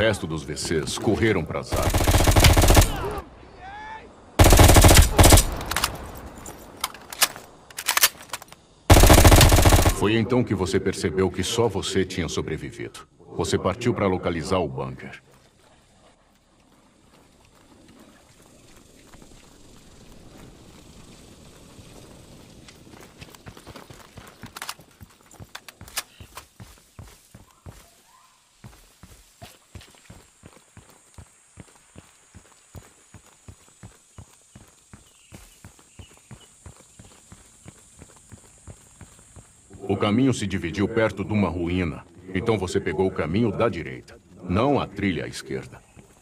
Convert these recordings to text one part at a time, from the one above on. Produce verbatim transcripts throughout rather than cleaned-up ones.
resto dos V Cs correram para as árvores. Foi então que você percebeu que só você tinha sobrevivido. Você partiu para localizar o bunker. O caminho se dividiu perto de uma ruína. Então você pegou o caminho da direita, não a trilha à esquerda.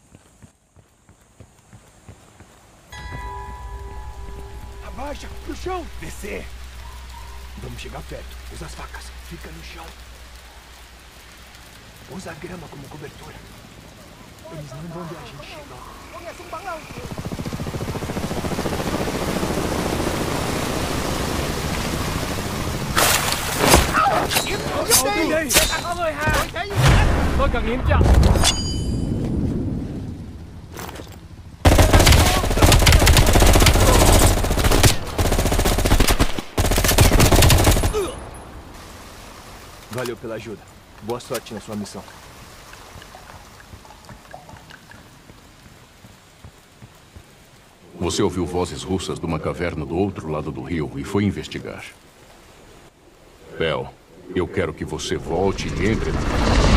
Abaixa, pro chão! Descer! Vamos chegar perto. Usa as facas. Fica no chão. Usa a grama como cobertura. Eles não vão ver a gente chegando. Đi đi! Có người hà! Tôi cần nghiêm trọng! Valeu pela ajuda. Boa sorte na sua missão. Você ouviu vozes russas de uma caverna do outro lado do rio e foi investigar. Bell, eu quero que você volte e entre na casa.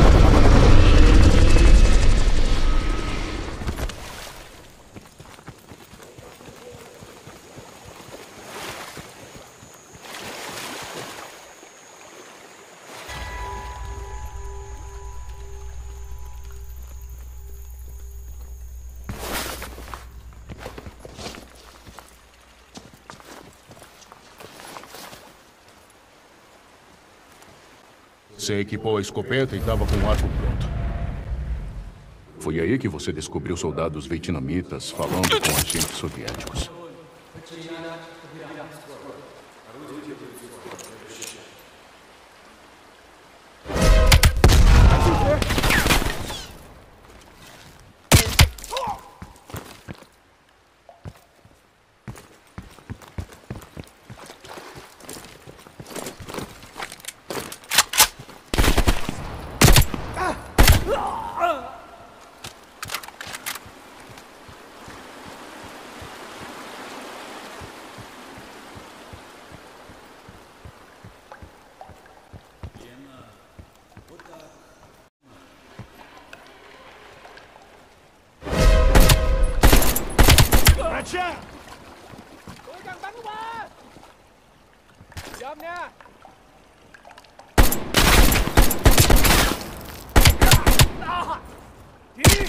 Você equipou a escopeta e estava com o arco pronto. Foi aí que você descobriu soldados vietnamitas falando com agentes soviéticos. Tôi cần bắn qua! Dòm nha! Đi!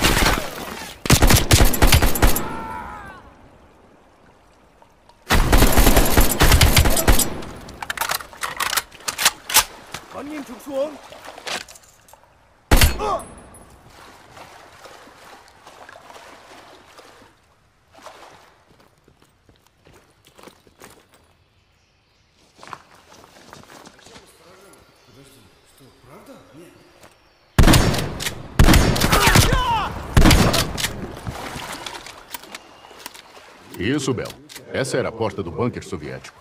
Bắn nghiêm trục xuống! Isso, Bell. Essa era a porta do bunker soviético.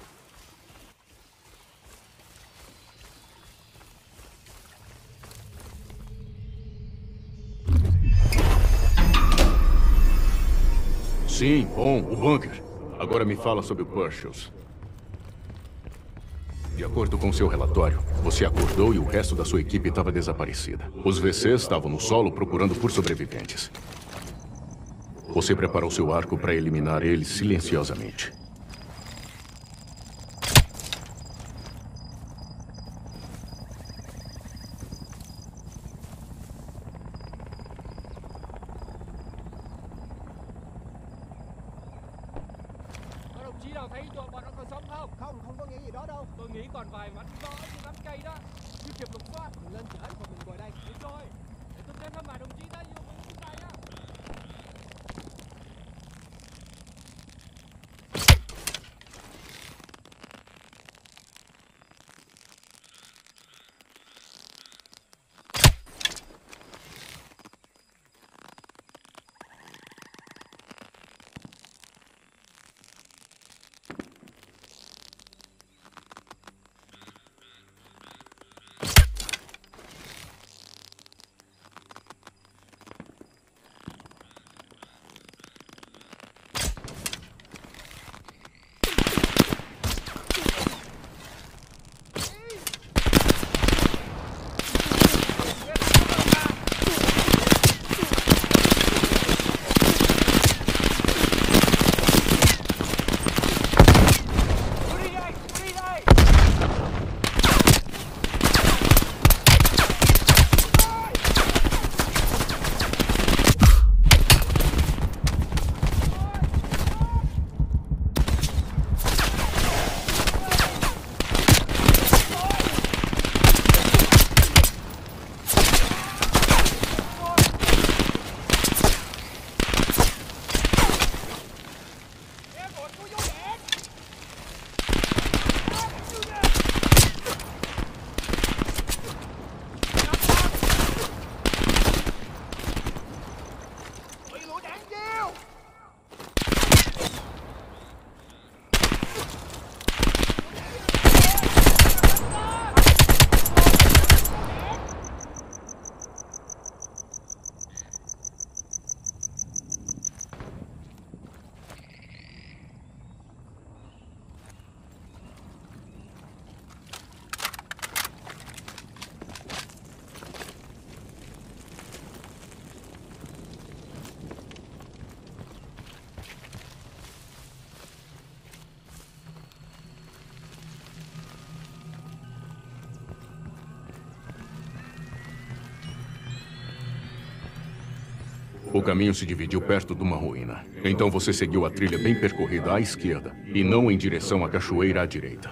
Sim, bom, o bunker. Agora me fala sobre o Purchase. De acordo com seu relatório, você acordou e o resto da sua equipe estava desaparecida. Os V Cs estavam no solo procurando por sobreviventes. Você preparou seu arco para eliminar eles silenciosamente. Đồng chí nào thấy tụi bọn nó còn sống không? Không, không có nghĩ gì đó đâu. Tôi nghĩ còn vài mảnh gió trên đám cây đó. Chưa kịp lục soát. Mình lên trễ còn mình ngồi đây. Được rồi. Để tôi xem thăm vài đồng chí ta vô vùng chúng này á. O caminho se dividiu perto de uma ruína. Então você seguiu a trilha bem percorrida à esquerda e não em direção à cachoeira à direita.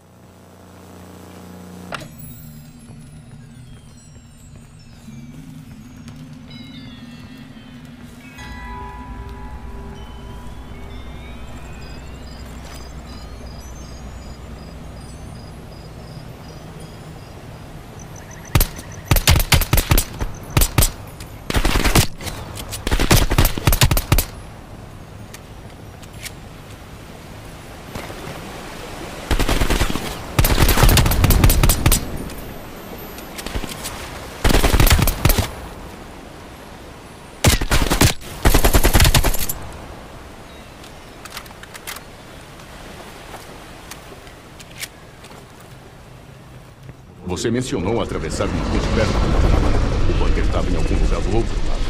Você mencionou atravessar uma ponte perto do... O bunker estava em algum lugar do outro lado.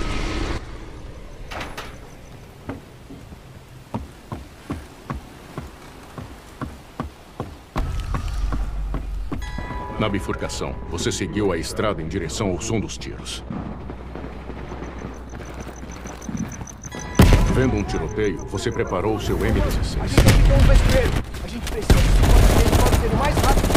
Na bifurcação, você seguiu a estrada em direção ao som dos tiros. Vendo um tiroteio, você preparou o seu M dezesseis. A gente tem um vespeiro. A gente precisa se proteger o mais rápido